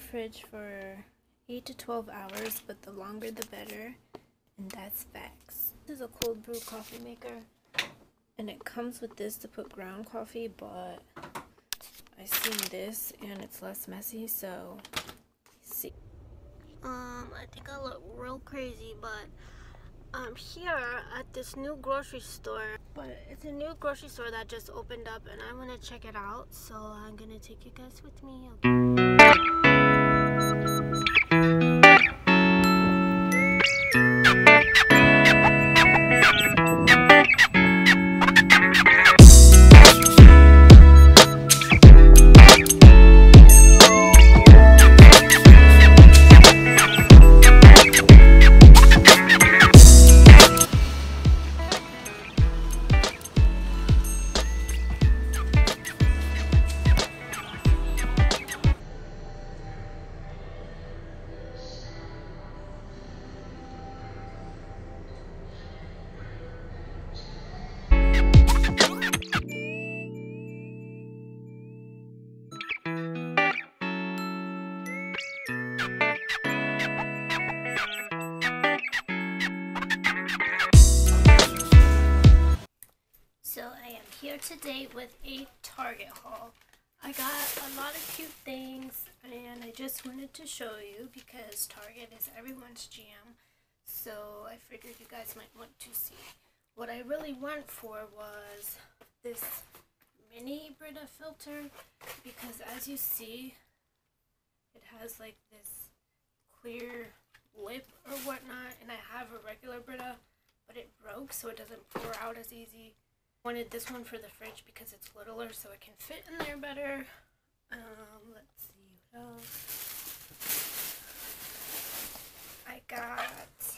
fridge for 8 to 12 hours, but the longer the better, and that's facts. This is a cold brew coffee maker, and it comes with this to put ground coffee, but I seen this and it's less messy, so see. I think I look real crazy, but I'm here at this new grocery store. But it's a new grocery store that just opened up, and I want to check it out, so I'm gonna take you guys with me. So I am here today with a Target haul. I got a lot of cute things, and I just wanted to show you because Target is everyone's jam. So I figured you guys might want to see. What I really went for was this mini Brita filter, because as you see, it has like this clear lip or whatnot, and I have a regular Brita, but it broke, so it doesn't pour out as easy. Wanted this one for the fridge because it's littler, so it can fit in there better. Let's see what else. I got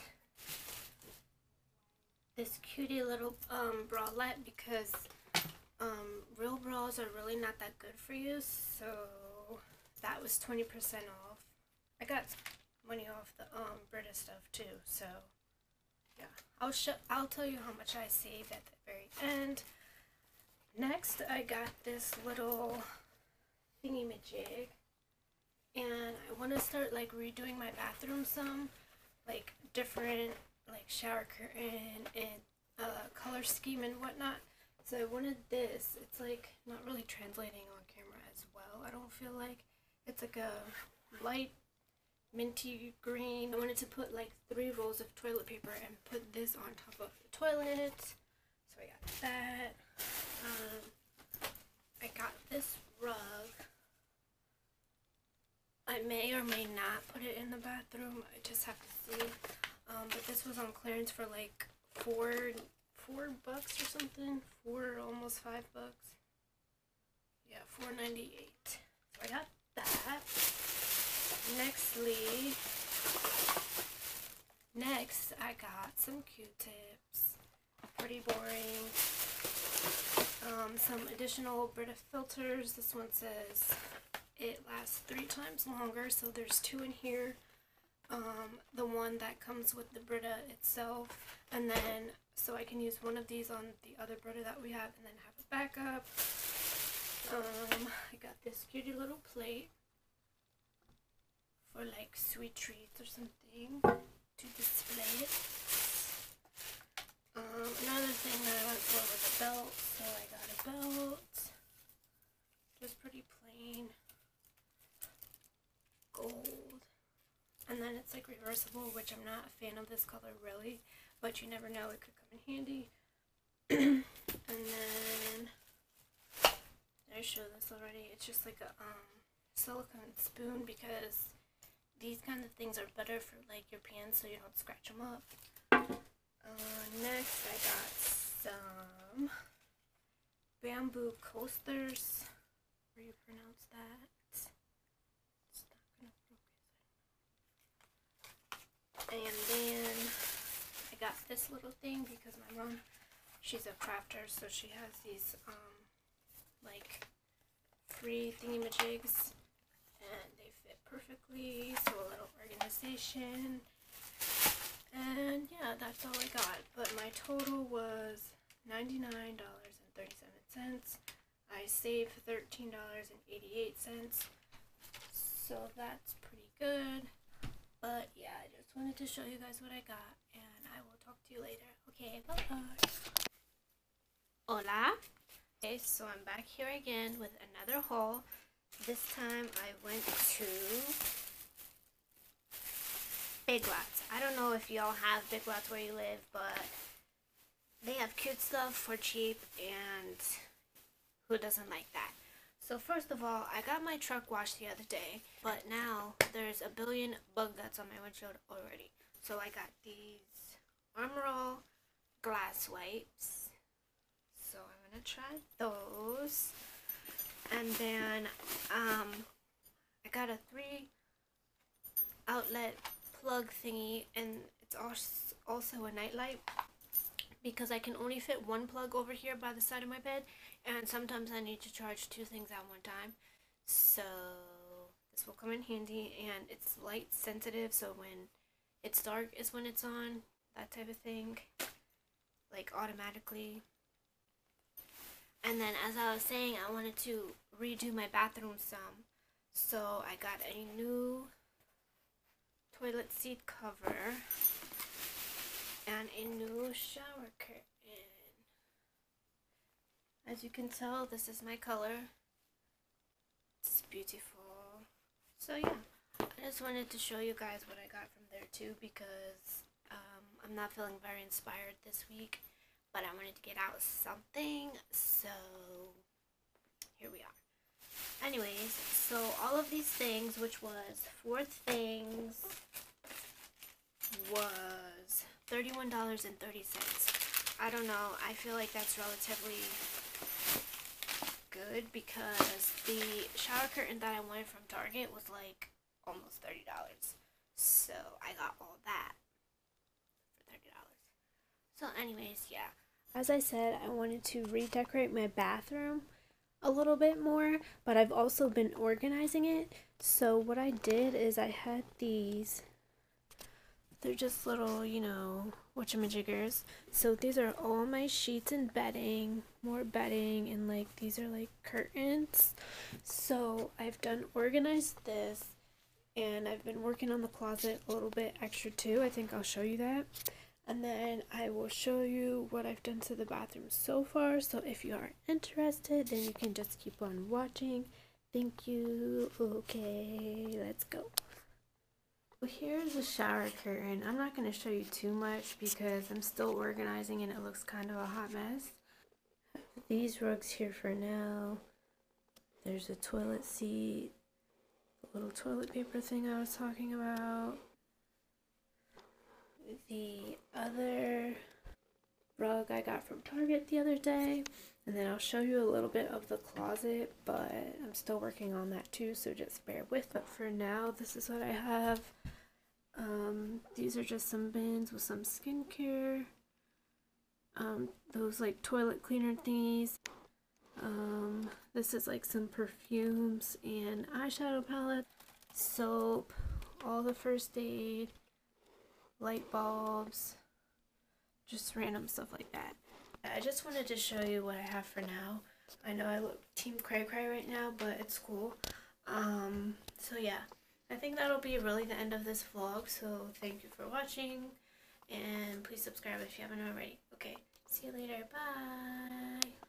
this cutie little bralette because real bras are really not that good for you, so that was 20% off. I got money off the Brita stuff too, so yeah, I'll tell you how much I saved at the very end. Next, I got this little thingy-majig, and I want to start like redoing my bathroom some, like different like shower curtain and color scheme and whatnot. So I wanted this. It's like not really translating on camera as well, I don't feel like. It's like a light minty green. I wanted to put like 3 rolls of toilet paper and put this on top of the toilet, so I got that. I got this rug. I may or may not put it in the bathroom, I just have to see. But this was on clearance for like $4 or something, almost $5. Yeah, $4.98. So I got that. Next, I got some Q-tips. Pretty boring. Some additional Brita filters. This one says it lasts 3 times longer, so there's 2 in here. The one that comes with the Brita itself, and then so I can use one of these on the other Brita that we have, and then have a backup. I got this cutie little plate for like sweet treats or something to display it. Another thing that I went for was a belt, so I got a belt. Just pretty plain gold, and then it's like reversible, which I'm not a fan of this color really, but you never know, it could come in handy. And then I showed this already. It's just like a silicone spoon, because these kind of things are better for like your pans so you don't scratch them up. Next, I got some bamboo coasters. How do you pronounce that? It's not gonna focus. And then I got this little thing because my mom, she's a crafter, so she has these like 3 thingy-majigs, and they fit perfectly, so a little organization. And yeah, that's all I got, but my total was $99.37. I saved $13.88, So that's pretty good. But yeah, I just wanted to show you guys what I got, and I will talk to you later. Okay, bye-bye. Hola. Okay, so I'm back here again with another haul. This time I went to Big Lots. I don't know if y'all have Big Lots where you live, but they have cute stuff for cheap, and who doesn't like that? So first of all, I got my truck washed the other day, but now there's a billion bug guts on my windshield already. So I got these Armor All glass wipes. So I'm gonna try those. And then I got a 3 outlet plug thingy, and it's also a nightlight because I can only fit 1 plug over here by the side of my bed, and sometimes I need to charge 2 things at one time. So this will come in handy, and it's light sensitive, so when it's dark is when it's on, that type of thing, like automatically. And then, as I was saying, I wanted to redo my bathroom some, so I got a new toilet seat cover and a new shower curtain. As you can tell, this is my color. It's beautiful. So yeah, I just wanted to show you guys what I got from there too, because I'm not feeling very inspired this week, but I wanted to get out something, so here we are. Anyways, so all of these things, which was 4 things, was $31.30. I don't know, I feel like that's relatively good because the shower curtain that I wanted from Target was like almost $30. So I got all that for $30. So anyways, yeah. As I said, I wanted to redecorate my bathroom a little bit more, but I've also been organizing it. So what I did is I had these, they're just little, you know, whatchamajiggers. So these are all my sheets and bedding, more bedding, and like these are like curtains. So I've done organized this, and I've been working on the closet a little bit extra too. I think I'll show you that. And then I will show you what I've done to the bathroom so far. So if you are interested, then you can just keep on watching. Thank you. Okay, let's go. Well, here's the shower curtain. I'm not going to show you too much because I'm still organizing and it looks kind of a hot mess. These rugs here for now. There's a toilet seat, the little toilet paper thing I was talking about. The other rug I got from Target the other day, and then I'll show you a little bit of the closet, but I'm still working on that too, so just bear with. But for now, this is what I have. These are just some bins with some skincare, those like toilet cleaner thingies. This is like some perfumes and eyeshadow palette, soap, all the first aid, light bulbs, just random stuff like that. I just wanted to show you what I have for now. I know I look team cray cray right now, but it's cool. So yeah, I think that'll be really the end of this vlog. So thank you for watching, and please subscribe if you haven't already. Okay, see you later. Bye.